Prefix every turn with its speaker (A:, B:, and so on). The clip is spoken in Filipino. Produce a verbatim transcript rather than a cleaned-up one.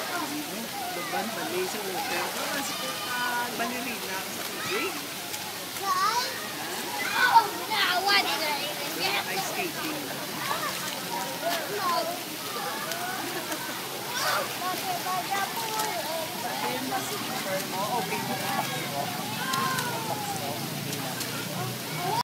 A: Laban, mali sa water. Kasi uh, ballerina sa tubig. Ice skating. Okay.